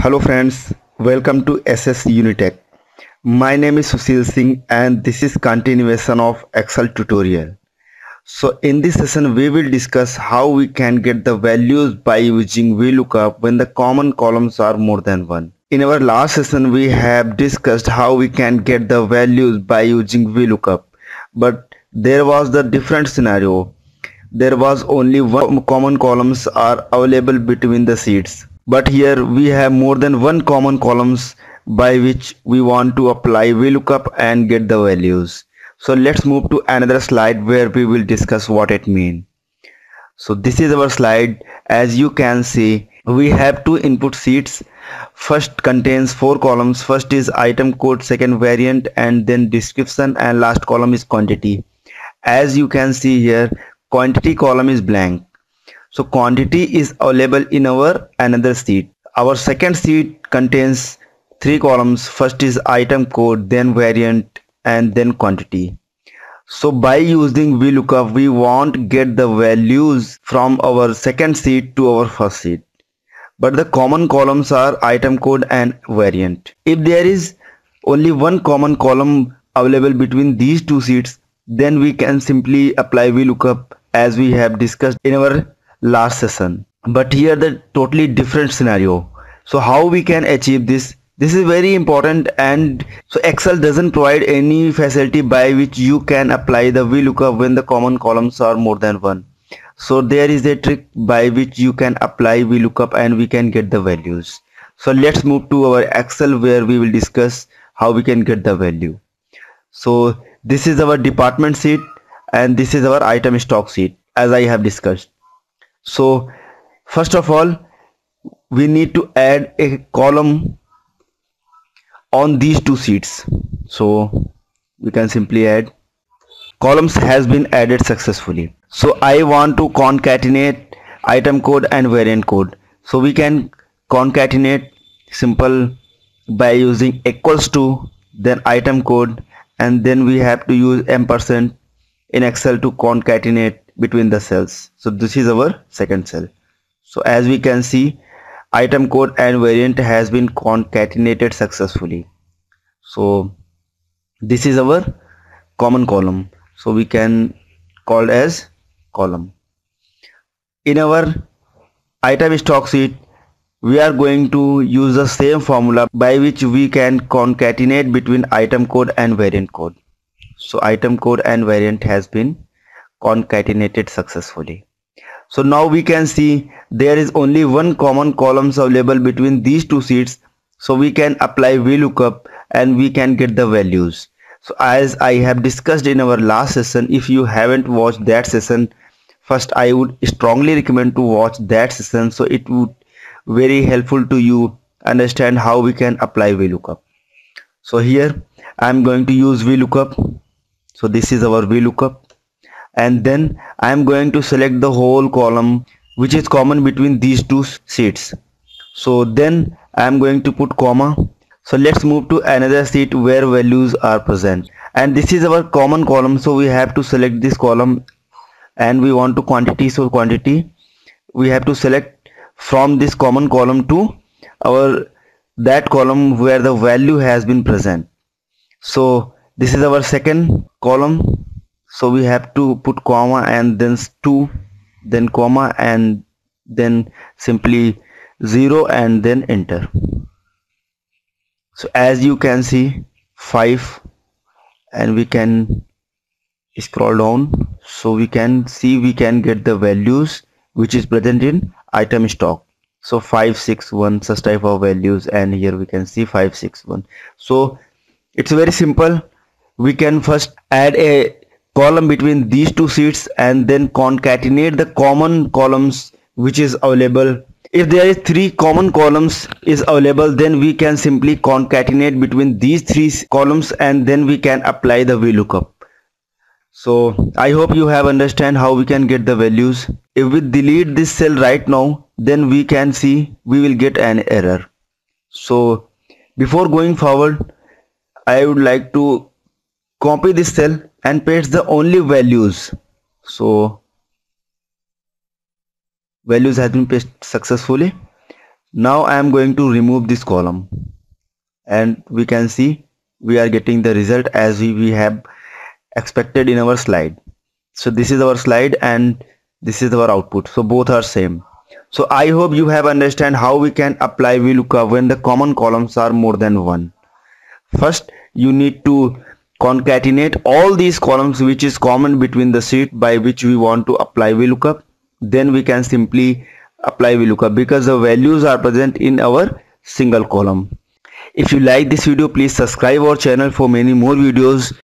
Hello friends, welcome to SS Unitech. My name is Sushil Singh and this is continuation of Excel tutorial. So in this session we will discuss how we can get the values by using Vlookup when the common columns are more than one. In our last session we have discussed how we can get the values by using Vlookup, but there was the different scenario. There was only one common columns are available between the sheets. But here we have more than one common columns by which we want to apply VLOOKUP and get the values. So let's move to another slide where we will discuss what it means. So this is our slide. As you can see, we have two input sheets. First contains 4 columns. First is item code, second variant, and then description, and last column is quantity. As you can see here, quantity column is blank. So quantity is available in our another sheet. Our second sheet contains 3 columns. First is item code, then variant, and then quantity. So by using VLOOKUP, we won't get the values from our second sheet to our first sheet. But the common columns are item code and variant. If there is only one common column available between these two sheets, then we can simply apply VLOOKUP as we have discussed in our last session. But here the totally different scenario. So how we can achieve this? This is very important, and so Excel doesn't provide any facility by which you can apply the VLOOKUP when the common columns are more than one. So there is a trick by which you can apply VLOOKUP and we can get the values. So let's move to our Excel where we will discuss how we can get the value. So this is our department sheet and this is our item stock sheet as I have discussed. So first of all, we need to add a column on these two sheets. So we can simply add. Columns has been added successfully. So I want to concatenate item code and variant code. So we can concatenate simple by using equals to, then item code, and then we have to use ampersand in Excel to concatenate between the cells. So this is our second cell. So as we can see, item code and variant has been concatenated successfully. So this is our common column. So we can call as column. In our item stock sheet, we are going to use the same formula by which we can concatenate between item code and variant code. So item code and variant has been concatenated successfully. So now we can see there is only one common columns available between these two sheets. So we can apply VLOOKUP and we can get the values. So as I have discussed in our last session, if you haven't watched that session, first I would strongly recommend to watch that session. So it would very helpful to you understand how we can apply VLOOKUP. So here I am going to use VLOOKUP. So this is our VLOOKUP. And then I am going to select the whole column which is common between these two sheets. So then I am going to put comma. So let's move to another sheet where values are present, and this is our common column. So we have to select this column and we want to quantity. So quantity we have to select from this common column to our that column where the value has been present. So this is our second column. So we have to put comma and then 2, then comma and then simply 0 and then enter. So as you can see 5, and we can scroll down. So we can see we can get the values which is present in item stock. So 561 such type of values, and here we can see 561. So it's very simple. We can first add a column between these two sheets and then concatenate the common columns which is available. If there is 3 common columns is available, then we can simply concatenate between these 3 columns and then we can apply the VLOOKUP. So I hope you have understand how we can get the values. If we delete this cell right now, then we can see we will get an error. So before going forward, I would like to copy this cell and paste the only values. So values have been pasted successfully. Now I am going to remove this column, and we can see we are getting the result as we have expected in our slide. So this is our slide and this is our output, so both are same. So I hope you have understand how we can apply VLOOKUP when the common columns are more than one. First you need to concatenate all these columns which is common between the sheet by which we want to apply VLOOKUP. Then we can simply apply VLOOKUP because the values are present in our single column. If you like this video, please subscribe our channel for many more videos.